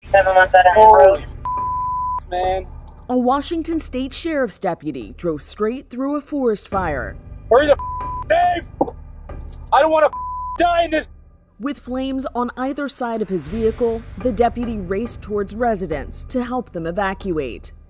Holy man. A Washington State Sheriff's deputy drove straight through a forest fire. Hurry the Dave! I don't want to die in this. With flames on either side of his vehicle, the deputy raced towards residents to help them evacuate.